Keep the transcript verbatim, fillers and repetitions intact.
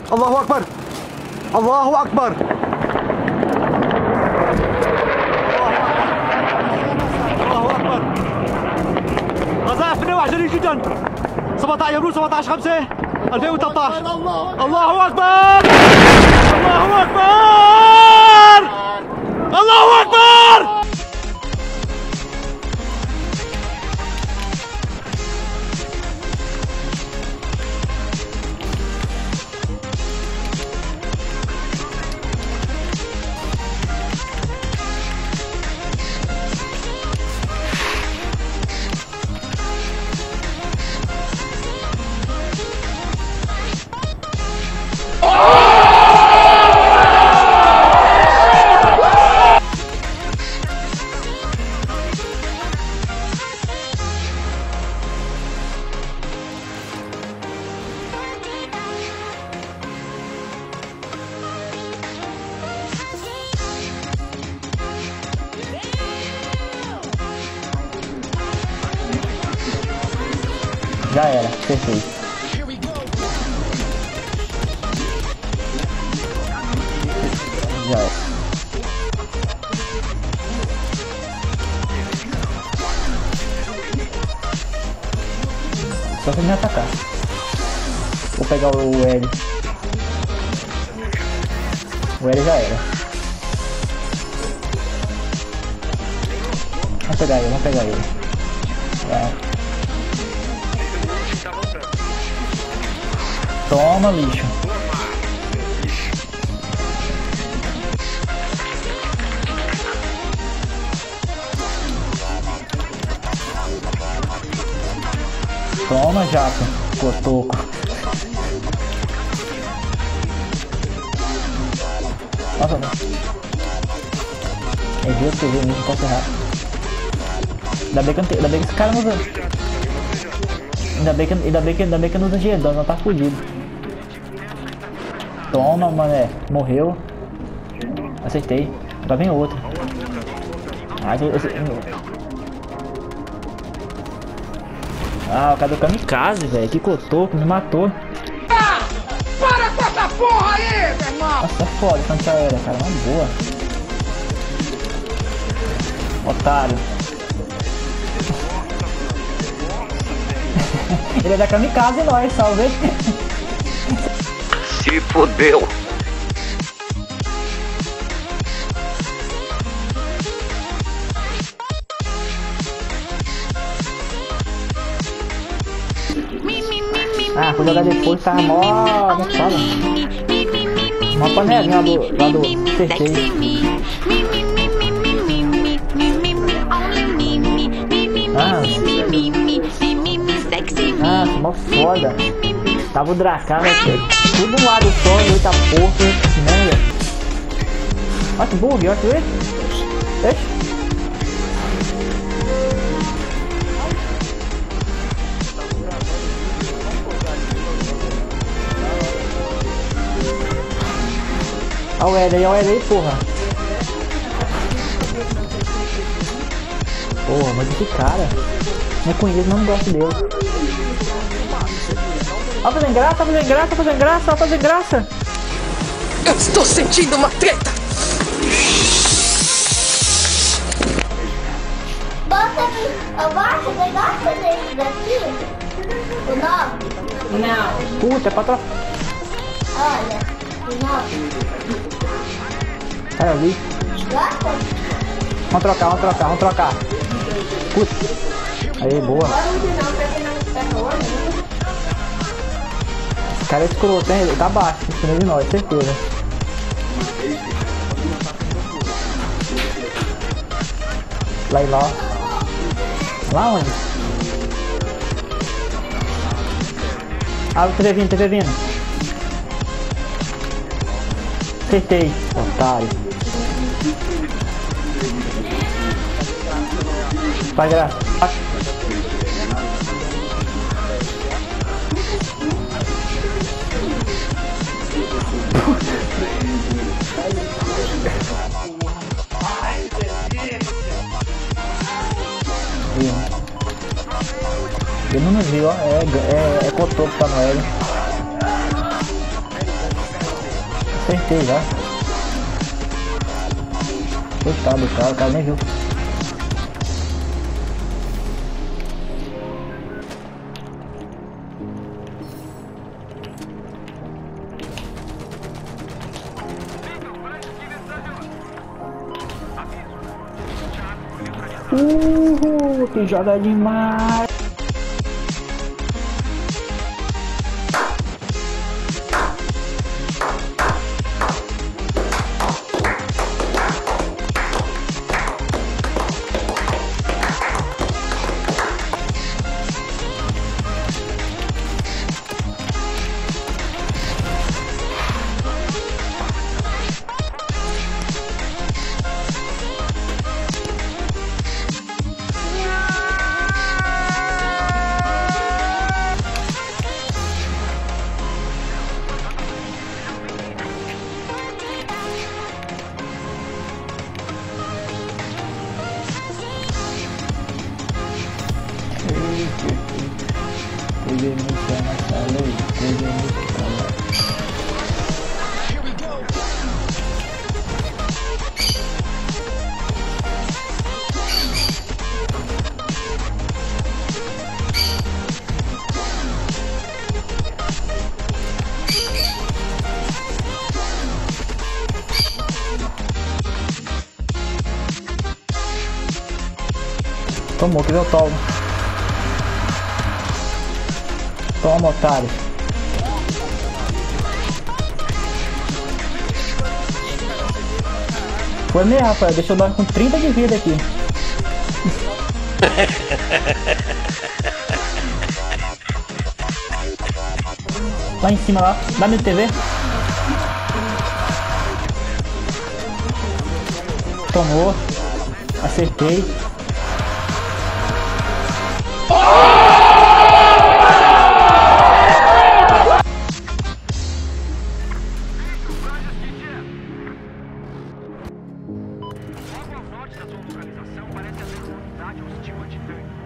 Allahu Akbar! Allahu Akbar! Allahu Akbar! غزاة اثنين وعشرين جدا سبعة عشر يبرو سبعة عشر خمسة ألفين وثلاثة عشر. الله أكبر! الله أكبر! الله أكبر! Já era, perfeito. Já era. Só que me atacar. Vou pegar o L. O L já era. Vamos pegar ele, vamos pegar ele. É. Toma, lixo. Toma, jato. Cotoco. Nossa, não. É Deus que eu vi, não posso errar. Ainda bem que, ainda bem que esse cara não usa. Ainda bem que, ainda bem que, ainda bem que não usa gedão, não tá fudido. Toma, mané. Morreu. Acertei. Agora vem outro. Ah, esse, esse... ah, cadê o kamikaze, velho? Que cotoco, me matou. Ah, para com essa porra aí, meu irmão! Nossa, é foda, cancha aérea, cara. Uma boa. Otário. Ele é da kamikaze, nós, salve. Se fodeu. Ah, vou jogar depois, tá mó... Como fala? Uma panelinha lá do... lá do... Acertei. Ah, ah, mó foda. Tava o Dracar, né? Tudo um lado só, e eita porra, merda. Olha que bug, olha que vê. Deixa. Olha o L aí, olha o L aí, porra. Porra, mas esse cara, não conheço, não gosto dele. Ó, fazendo graça, fazendo graça, fazendo graça, fazendo graça. Eu estou sentindo uma treta. Bota aqui, abaixa, você gosta desse daqui? O nove? Não. Puta, é pra trocar. Olha, o nove. Cara ali. Gosta? Vamos trocar, vamos trocar, vamos trocar. Puta. Aí, boa. Esse cara é escroto, hein? Ele tá baixo, em cima de nós, certeza. Lá e lá. Lá onde? Ah, o T V vindo, T V vindo. Acertei, otário. Vai, graça. Ele não nos viu, ó. É, é, é cotoco pra Noel. Acertei já. Coitado do cara, o cara nem viu. Uhul, que joga demais. Tomou, que deu tolo. Toma, otário. Foi mesmo, rapaz. Deixou nós com trinta de vida aqui. Lá em cima, lá. Dá minha T V. Tomou. Acertei. Logo ao norte da sua localização parece haver uma unidade hostil atirando.